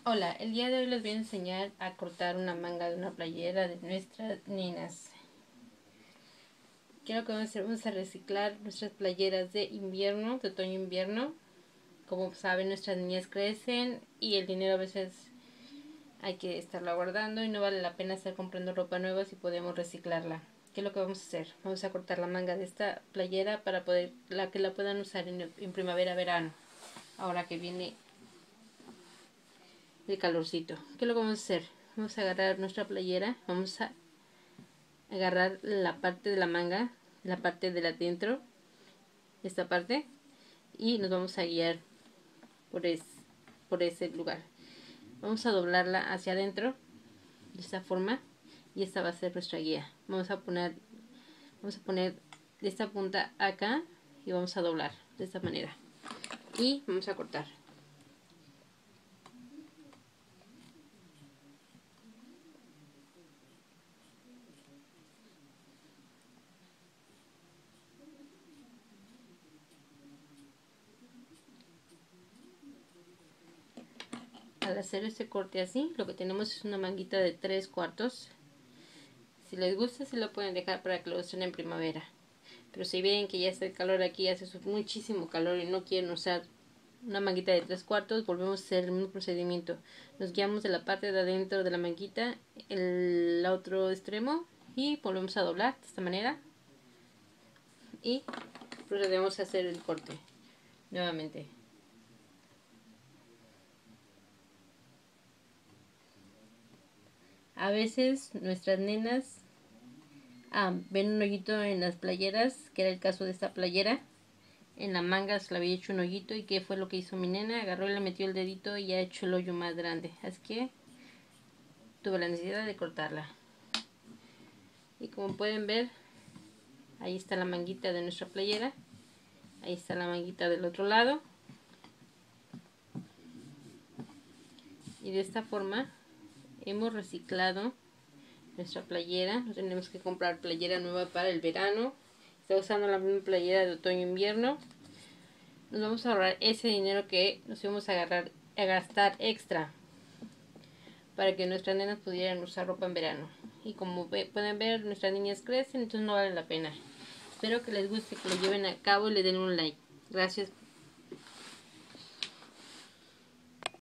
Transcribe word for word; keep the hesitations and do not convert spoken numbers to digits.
Hola, el día de hoy les voy a enseñar a cortar una manga de una playera de nuestras nenas. Quiero que vamos a hacer, vamos a reciclar nuestras playeras de invierno, de otoño-invierno. Como saben, nuestras niñas crecen y el dinero a veces hay que estarlo guardando y no vale la pena estar comprando ropa nueva si podemos reciclarla. ¿Qué es lo que vamos a hacer? Vamos a cortar la manga de esta playera para poder la que la puedan usar en, en primavera-verano. Ahora que viene el calorcito. ¿Qué es lo que vamos a hacer? Vamos a agarrar nuestra playera, vamos a agarrar la parte de la manga, la parte de adentro, esta parte, y nos vamos a guiar por, es, por ese lugar. Vamos a doblarla hacia adentro de esta forma y esta va a ser nuestra guía. Vamos a poner, vamos a poner de esta punta acá y vamos a doblar de esta manera y vamos a cortar. Al hacer este corte así, lo que tenemos es una manguita de tres cuartos. Si les gusta, se lo pueden dejar para que lo usen en primavera. Pero si ven que ya está el calor aquí, hace muchísimo calor y no quieren usar una manguita de tres cuartos, volvemos a hacer el mismo procedimiento. Nos guiamos de la parte de adentro de la manguita, el otro extremo, y volvemos a doblar de esta manera. Y procedemos a hacer el corte nuevamente. A veces nuestras nenas ah, ven un hoyito en las playeras, que era el caso de esta playera. En la manga se le había hecho un hoyito. ¿Y qué fue lo que hizo mi nena? Agarró y le metió el dedito y ya ha hecho el hoyo más grande. Así que tuve la necesidad de cortarla. Y como pueden ver, ahí está la manguita de nuestra playera. Ahí está la manguita del otro lado. Y de esta forma hemos reciclado nuestra playera. No tenemos que comprar playera nueva para el verano. Está usando la misma playera de otoño-invierno. Nos vamos a ahorrar ese dinero que nos íbamos a, agarrar, a gastar extra para que nuestras nenas pudieran usar ropa en verano. Y como ve, pueden ver, nuestras niñas crecen, entonces no vale la pena. Espero que les guste, que lo lleven a cabo y le den un like. Gracias.